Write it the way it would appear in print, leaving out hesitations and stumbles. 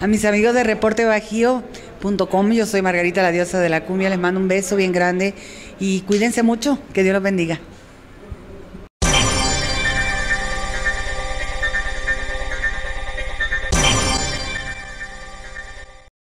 A mis amigos de reportebajío.com, yo soy Margarita, la diosa de la cumbia, les mando un beso bien grande y cuídense mucho, que Dios los bendiga.